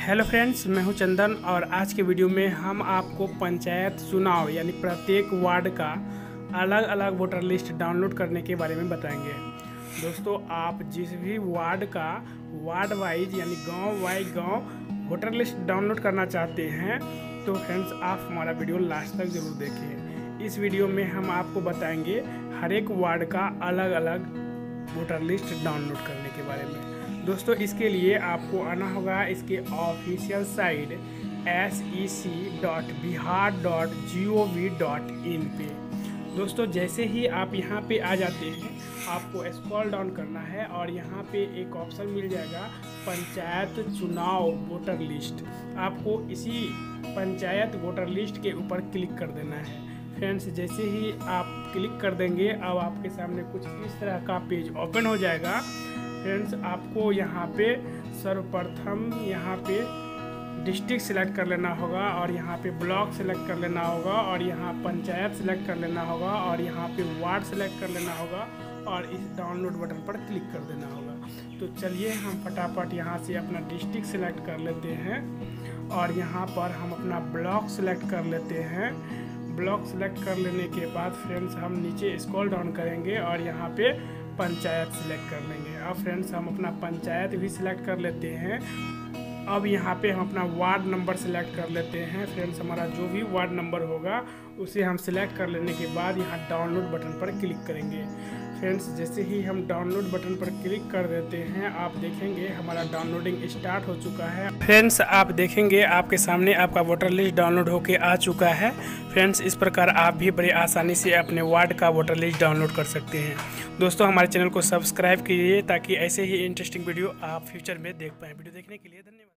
Hello friends, मैं हूं चंदन और आज के वीडियो में हम आपको पंचायत चुनाव यानी प्रत्येक वार्ड का अलग अलग वोटर लिस्ट डाउनलोड करने के बारे में बताएंगे। दोस्तों, आप जिस भी वार्ड का वार्ड वाइज यानी गांव वाइज गांव वोटर लिस्ट डाउनलोड करना चाहते हैं तो फ्रेंड्स आप हमारा वीडियो लास्ट तक ज़रूर देखें। इस वीडियो में हम आपको बताएंगे हर एक वार्ड का अलग अलग वोटर लिस्ट डाउनलोड करने के बारे में। दोस्तों, इसके लिए आपको आना होगा इसके ऑफिशियल साइट sec.bihar.gov.in पे। दोस्तों, जैसे ही आप यहाँ पे आ जाते हैं आपको स्क्रॉल डाउन करना है और यहाँ पे एक ऑप्शन मिल जाएगा पंचायत चुनाव वोटर लिस्ट। आपको इसी पंचायत वोटर लिस्ट के ऊपर क्लिक कर देना है। फ्रेंड्स, जैसे ही आप क्लिक कर देंगे अब आपके सामने कुछ इस तरह का पेज ओपन हो जाएगा। फ्रेंड्स, आपको यहाँ पे सर्वप्रथम यहाँ पे डिस्ट्रिक्ट सिलेक्ट कर लेना होगा और यहाँ पे ब्लॉक सिलेक्ट कर लेना होगा और यहाँ पंचायत सिलेक्ट कर लेना होगा और यहाँ पे वार्ड सिलेक्ट कर लेना होगा और इस डाउनलोड बटन पर क्लिक कर देना होगा। तो चलिए हम फटाफट यहाँ से अपना डिस्ट्रिक्ट सिलेक्ट कर लेते हैं और यहाँ पर हम अपना ब्लॉक सिलेक्ट कर लेते हैं। ब्लॉक सेलेक्ट कर लेने के बाद फ्रेंड्स हम नीचे स्क्रॉल डाउन करेंगे और यहाँ पे पंचायत सिलेक्ट कर लेंगे। अब फ्रेंड्स हम अपना पंचायत भी सिलेक्ट कर लेते हैं। अब यहाँ पे हम अपना वार्ड नंबर सेलेक्ट कर लेते हैं। फ्रेंड्स, हमारा जो भी वार्ड नंबर होगा उसे हम सिलेक्ट कर लेने के बाद यहाँ डाउनलोड बटन पर क्लिक करेंगे। फ्रेंड्स, जैसे ही हम डाउनलोड बटन पर क्लिक कर देते हैं आप देखेंगे हमारा डाउनलोडिंग स्टार्ट हो चुका है। फ्रेंड्स, आप देखेंगे आपके सामने आपका वोटर लिस्ट डाउनलोड होके आ चुका है। फ्रेंड्स, इस प्रकार आप भी बड़े आसानी से अपने वार्ड का वोटर लिस्ट डाउनलोड कर सकते हैं। दोस्तों, हमारे चैनल को सब्सक्राइब कीजिए ताकि ऐसे ही इंटरेस्टिंग वीडियो आप फ्यूचर में देख पाएँ। वीडियो देखने के लिए धन्यवाद।